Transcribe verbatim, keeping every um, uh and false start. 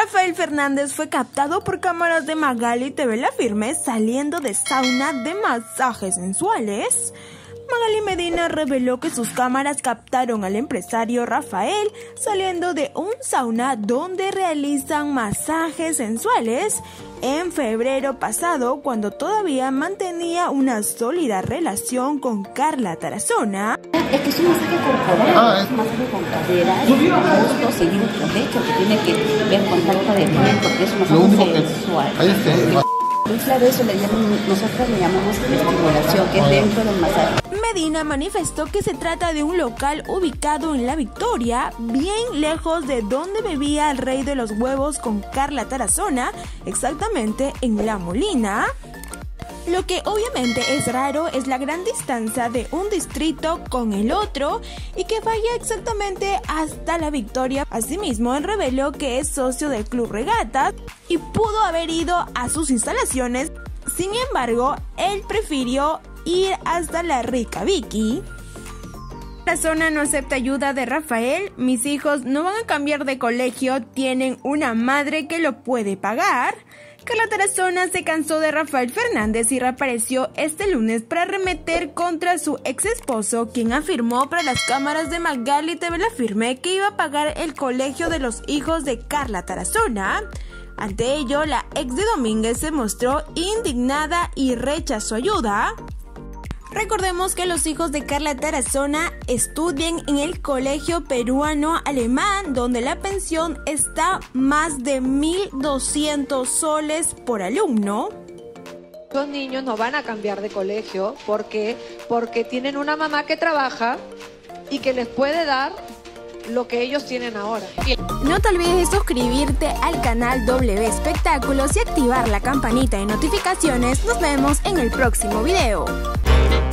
Rafael Fernández fue captado por cámaras de Magali T V La Firme saliendo de sauna de masajes sensuales. Magali Medina reveló que sus cámaras captaron al empresario Rafael saliendo de un sauna donde realizan masajes sensuales en febrero pasado, cuando todavía mantenía una sólida relación con Carla Tarazona. Es que es un masaje corporal, ah, es un masaje con caderas, muslos y glúteos, de hecho, que tiene que ver con tacto de piel, porque es un masaje sensual. Ahí está. Muy claro, eso le llamamos, nosotros le llamamos estimulación, que es dentro del masaje. Medina manifestó que se trata de un local ubicado en La Victoria, bien lejos de donde vivía el rey de los huevos con Carla Tarazona, exactamente en La Molina. Lo que obviamente es raro es la gran distancia de un distrito con el otro y que vaya exactamente hasta La Victoria. Asimismo, él reveló que es socio del Club Regatas y pudo haber ido a sus instalaciones. Sin embargo, él prefirió ir hasta La Rica Vicky. Tarazona no acepta ayuda de Rafael. Mis hijos no van a cambiar de colegio, tienen una madre que lo puede pagar. Carla Tarazona se cansó de Rafael Fernández y reapareció este lunes para arremeter contra su ex esposo, quien afirmó para las cámaras de Magali T V La Firme que iba a pagar el colegio de los hijos de Carla Tarazona. Ante ello, la ex de Domínguez se mostró indignada y rechazó ayuda. Recordemos que los hijos de Carla Tarazona estudian en el Colegio Peruano Alemán, donde la pensión está más de mil doscientos soles por alumno. Los niños no van a cambiar de colegio porque, porque tienen una mamá que trabaja y que les puede dar lo que ellos tienen ahora. No te olvides de suscribirte al canal W Espectáculos y activar la campanita de notificaciones. Nos vemos en el próximo video.